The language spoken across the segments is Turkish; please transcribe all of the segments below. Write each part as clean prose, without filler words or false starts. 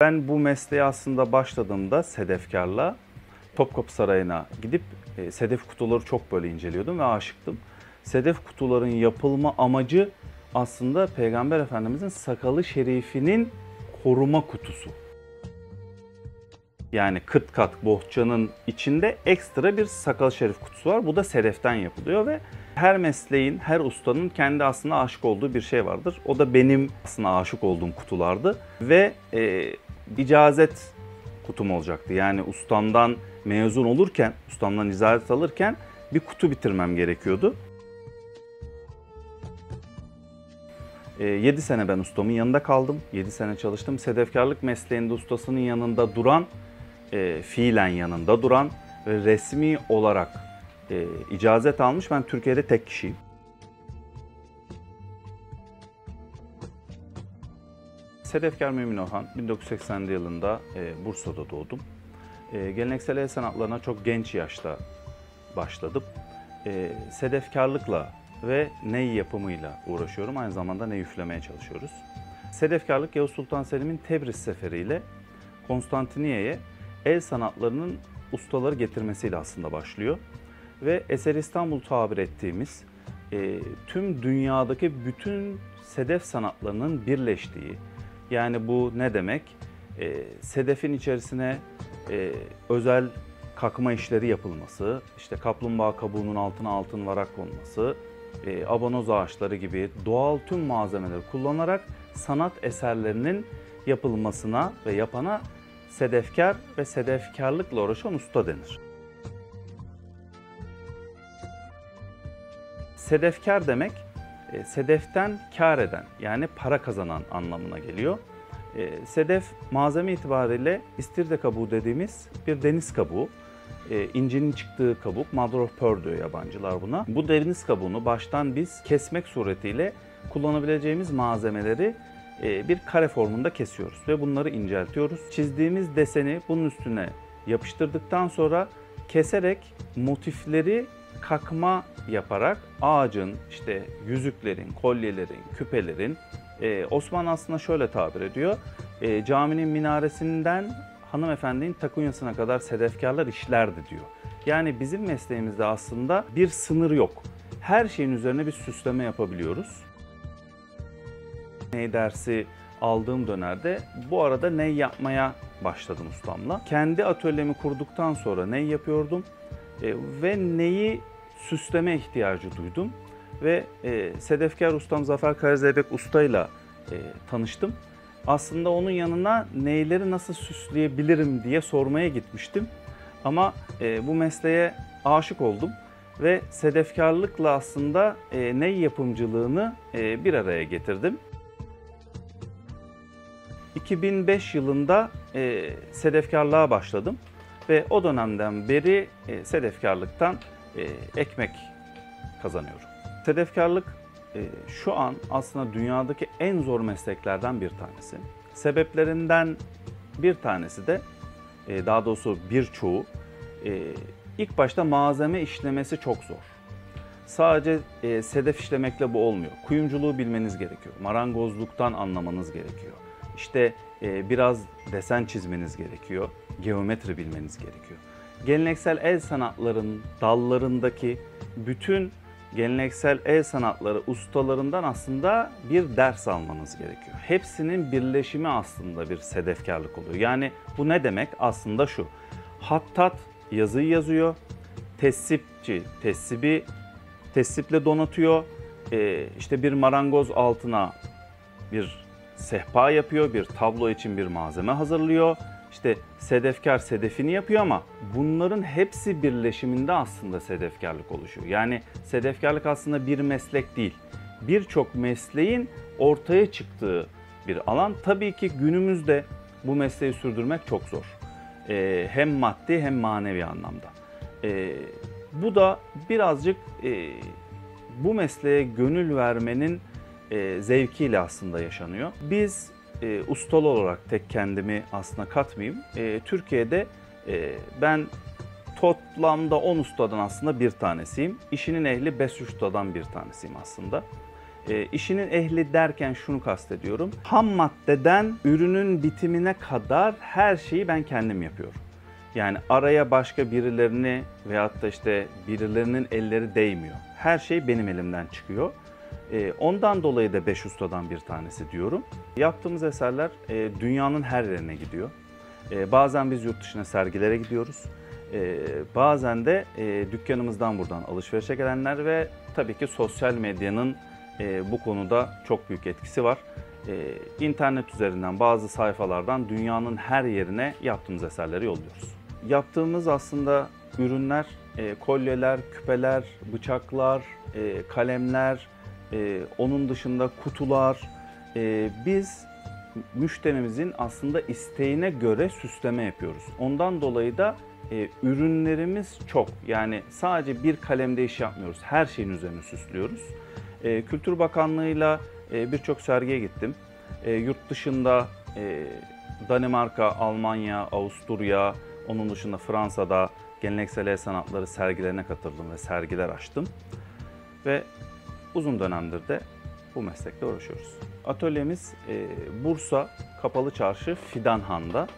Ben bu mesleğe aslında başladığımda sedefkarla Topkapı Sarayı'na gidip sedef kutuları çok böyle inceliyordum ve aşıktım. Sedef kutuların yapılma amacı aslında Peygamber Efendimizin sakalı şerifinin koruma kutusu. Yani kıt kat bohçanın içinde ekstra bir sakal şerif kutusu var. Bu da sedeften yapılıyor ve her mesleğin, her ustanın kendi aslında aşık olduğu bir şey vardır. O da benim aslında aşık olduğum kutulardı. Ve icazet kutum olacaktı. Yani ustamdan mezun olurken, ustamdan icazet alırken bir kutu bitirmem gerekiyordu. 7 sene ben ustamın yanında kaldım. 7 sene çalıştım. Sedefkarlık mesleğinde ustasının yanında duran, fiilen yanında duran ve resmi olarak icazet almış. Ben Türkiye'de tek kişiyim. Sedefkar Mümin Orhan, 1980'li yılında Bursa'da doğdum. Geleneksel el sanatlarına çok genç yaşta başladım. Sedefkarlıkla ve ney yapımıyla uğraşıyorum. Aynı zamanda ney üflemeye çalışıyoruz. Sedefkarlık Yavuz Sultan Selim'in Tebriz seferiyle Konstantiniye'ye el sanatlarının ustaları getirmesiyle aslında başlıyor. Ve Eser İstanbul tabir ettiğimiz tüm dünyadaki bütün sedef sanatlarının birleştiği, yani bu ne demek? Sedefin içerisine özel kakma işleri yapılması, işte kaplumbağa kabuğunun altına altın varak konması, abanoz ağaçları gibi doğal tüm malzemeleri kullanarak sanat eserlerinin yapılmasına ve yapana sedefkar ve sedefkarlıkla uğraşan usta denir. Sedefkar demek, sedeften kar eden, yani para kazanan anlamına geliyor. Sedef malzeme itibariyle istiridye kabuğu dediğimiz bir deniz kabuğu. İncinin çıktığı kabuk, mother of pearl diyor yabancılar buna. Bu deniz kabuğunu baştan biz kesmek suretiyle kullanabileceğimiz malzemeleri bir kare formunda kesiyoruz ve bunları inceltiyoruz. Çizdiğimiz deseni bunun üstüne yapıştırdıktan sonra keserek motifleri kakma yaparak ağacın, işte yüzüklerin, kolyelerin, küpelerin, Osmanlı aslında şöyle tabir ediyor, caminin minaresinden hanımefendinin takunyasına kadar sedefkarlar işlerdi diyor. Yani bizim mesleğimizde aslında bir sınır yok. Her şeyin üzerine bir süsleme yapabiliyoruz. Ney dersi aldığım dönemde bu arada ney yapmaya başladım ustamla. Kendi atölyemi kurduktan sonra ney yapıyordum ve neyi süsleme ihtiyacı duydum. Ve sedefkar ustam Zafer Karazeybek ustayla tanıştım. Aslında onun yanına neyleri nasıl süsleyebilirim diye sormaya gitmiştim. Ama bu mesleğe aşık oldum ve sedefkarlıkla aslında ney yapımcılığını bir araya getirdim. 2005 yılında sedefkarlığa başladım ve o dönemden beri sedefkarlıktan ekmek kazanıyorum. Sedefkarlık şu an aslında dünyadaki en zor mesleklerden bir tanesi. Sebeplerinden bir tanesi de, daha doğrusu birçoğu, ilk başta malzeme işlemesi çok zor. Sadece sedef işlemekle bu olmuyor. Kuyumculuğu bilmeniz gerekiyor. Marangozluktan anlamanız gerekiyor. İşte biraz desen çizmeniz gerekiyor. Geometri bilmeniz gerekiyor. Geleneksel el sanatlarının dallarındaki bütün geleneksel el sanatları ustalarından aslında bir ders almanız gerekiyor. Hepsinin birleşimi aslında bir sedefkarlık oluyor. Yani bu ne demek? Aslında şu: hattat yazıyı yazıyor, tessipçi tessiple donatıyor, işte bir marangoz altına bir sehpa yapıyor, bir tablo için bir malzeme hazırlıyor. İşte sedefkar sedefini yapıyor ama bunların hepsi birleşiminde aslında sedefkarlık oluşuyor. Yani sedefkarlık aslında bir meslek değil, birçok mesleğin ortaya çıktığı bir alan. Tabii ki günümüzde bu mesleği sürdürmek çok zor. Hem maddi hem manevi anlamda. Bu da birazcık bu mesleğe gönül vermenin zevkiyle aslında yaşanıyor. Biz ustalı olarak tek kendimi aslında katmayayım. Türkiye'de ben toplamda 10 ustadan aslında bir tanesiyim. İşinin ehli 5 ustadan bir tanesiyim aslında. İşinin ehli derken şunu kastediyorum. Ham maddeden ürünün bitimine kadar her şeyi ben kendim yapıyorum. Yani araya başka birilerini veyahut da işte birilerinin elleri değmiyor. Her şey benim elimden çıkıyor. Ondan dolayı da 5 ustadan bir tanesi diyorum. Yaptığımız eserler dünyanın her yerine gidiyor. Bazen biz yurt dışına sergilere gidiyoruz. Bazen de dükkanımızdan buradan alışverişe gelenler ve tabii ki sosyal medyanın bu konuda çok büyük etkisi var. İnternet üzerinden bazı sayfalardan dünyanın her yerine yaptığımız eserleri yolluyoruz. Yaptığımız aslında ürünler kolyeler, küpeler, bıçaklar, kalemler, onun dışında kutular. Biz müşterimizin aslında isteğine göre süsleme yapıyoruz. Ondan dolayı da ürünlerimiz çok. Yani sadece bir kalemde iş yapmıyoruz. Her şeyin üzerine süslüyoruz. Kültür Bakanlığı'yla birçok sergiye gittim. Yurt dışında Danimarka, Almanya, Avusturya, onun dışında Fransa'da geleneksel el sanatları sergilerine katıldım ve sergiler açtım. Ve uzun dönemdir de bu meslekle uğraşıyoruz. Atölyemiz Bursa Kapalı Çarşı Fidanhan'da.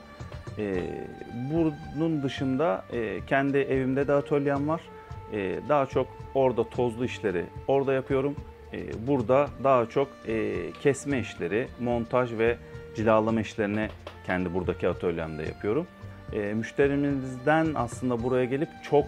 Bunun dışında kendi evimde de atölyem var. Daha çok orada tozlu işleri orada yapıyorum. Burada daha çok kesme işleri, montaj ve cilalama işlerini kendi buradaki atölyemde yapıyorum. Müşterimizden aslında buraya gelip çok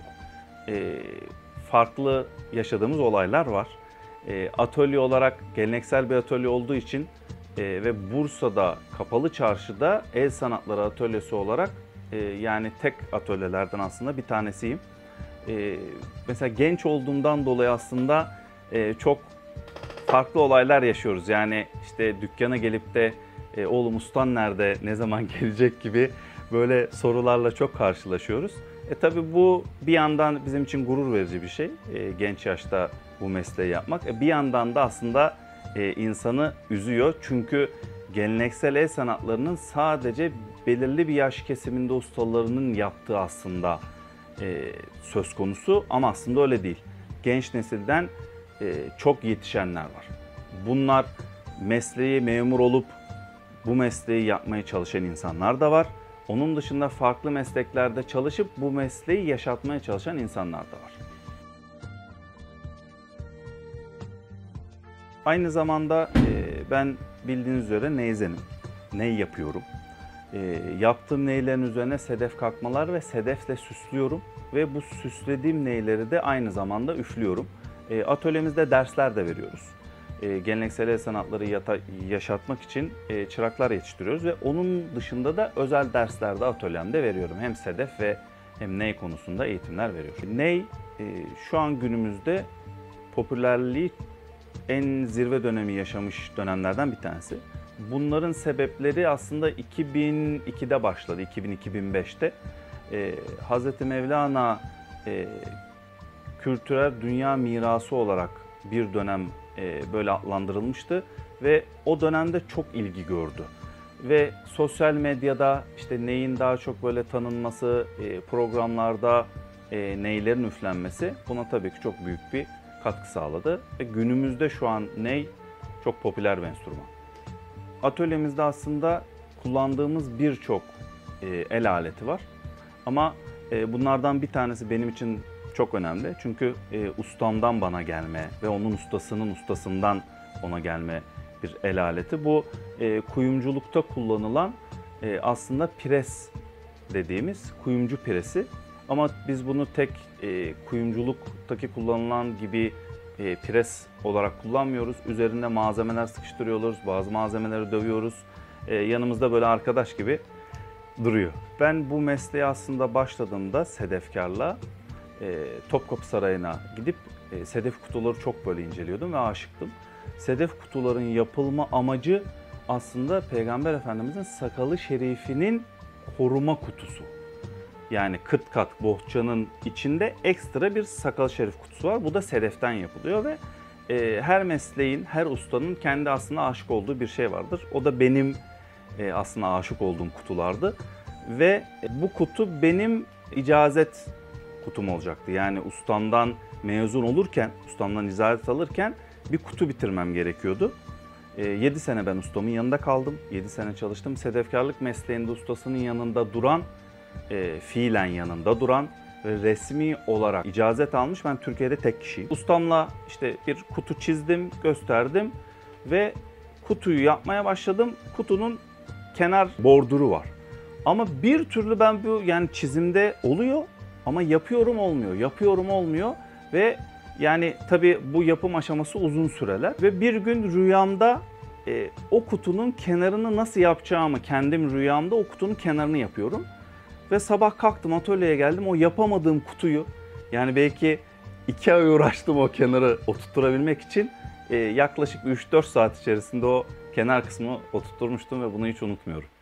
farklı yaşadığımız olaylar var. Atölye olarak geleneksel bir atölye olduğu için ve Bursa'da Kapalı Çarşı'da el sanatları atölyesi olarak yani tek atölyelerden aslında bir tanesiyim. Mesela genç olduğumdan dolayı aslında çok farklı olaylar yaşıyoruz. Yani işte dükkana gelip de oğlum ustan nerede, ne zaman gelecek gibi böyle sorularla çok karşılaşıyoruz. Tabii bu bir yandan bizim için gurur verici bir şey. Genç yaşta bu mesleği yapmak. Bir yandan da aslında insanı üzüyor. Çünkü geleneksel el sanatlarının sadece belirli bir yaş kesiminde ustalarının yaptığı aslında söz konusu ama aslında öyle değil. Genç nesilden çok yetişenler var. Bunlar mesleği memur olup bu mesleği yapmaya çalışan insanlar da var. Onun dışında farklı mesleklerde çalışıp bu mesleği yaşatmaya çalışan insanlar da var. Aynı zamanda ben bildiğiniz üzere neyzenim. Ney yapıyorum. Yaptığım neylerin üzerine sedef kalkmalar ve sedefle süslüyorum. Ve bu süslediğim neyleri de aynı zamanda üflüyorum. Atölyemizde dersler de veriyoruz. Geleneksel el sanatları yaşatmak için çıraklar yetiştiriyoruz ve onun dışında da özel derslerde atölyemde veriyorum. Hem sedef ve hem ney konusunda eğitimler veriyorum. Ney şu an günümüzde popülerliği en zirve dönemi yaşamış dönemlerden bir tanesi. Bunların sebepleri aslında 2002'de başladı, 2000-2005'te. Hz. Mevlana kültürel dünya mirası olarak bir dönem böyle adlandırılmıştı ve o dönemde çok ilgi gördü. Ve sosyal medyada işte neyin daha çok böyle tanınması, programlarda neylerin üflenmesi buna tabii ki çok büyük bir katkı sağladı. Ve günümüzde şu an ney çok popüler bir enstrüman. Atölyemizde aslında kullandığımız birçok el aleti var. Ama bunlardan bir tanesi benim için çok önemli. Çünkü ustamdan bana gelme ve onun ustasının ustasından ona gelme bir el aleti. Bu kuyumculukta kullanılan aslında pires dediğimiz kuyumcu piresi. Ama biz bunu tek kuyumculuktaki kullanılan gibi pires olarak kullanmıyoruz. Üzerinde malzemeler sıkıştırıyoruz, bazı malzemeleri dövüyoruz. Yanımızda böyle arkadaş gibi duruyor. Ben bu mesleğe aslında başladığımda sedefkarla Topkapı Sarayı'na gidip sedef kutuları çok böyle inceliyordum ve aşıktım. Sedef kutuların yapılma amacı aslında Peygamber Efendimizin sakalı şerifinin koruma kutusu. Yani 40 kat bohçanın içinde ekstra bir sakal şerif kutusu var. Bu da sedeften yapılıyor ve her mesleğin, her ustanın kendi aslında aşık olduğu bir şey vardır. O da benim aslında aşık olduğum kutulardı. Ve bu kutu benim icazet kutum olacaktı. Yani ustamdan mezun olurken, ustamdan icazet alırken bir kutu bitirmem gerekiyordu. 7 sene ben ustamın yanında kaldım. 7 sene çalıştım. Sedefkarlık mesleğinde ustasının yanında duran, fiilen yanında duran ve resmi olarak icazet almış ben Türkiye'de tek kişiyim. Ustamla işte bir kutu çizdim, gösterdim ve kutuyu yapmaya başladım. Kutunun kenar borduru var. Ama bir türlü ben bu yani çizimde oluyor ama yapıyorum olmuyor, yapıyorum olmuyor ve yani tabii bu yapım aşaması uzun süreler ve bir gün rüyamda o kutunun kenarını nasıl yapacağımı kendim rüyamda o kutunun kenarını yapıyorum. Ve sabah kalktım atölyeye geldim o yapamadığım kutuyu yani belki 2 ay uğraştım o kenarı oturtturabilmek için yaklaşık 3-4 saat içerisinde o kenar kısmını oturtturmuştum ve bunu hiç unutmuyorum.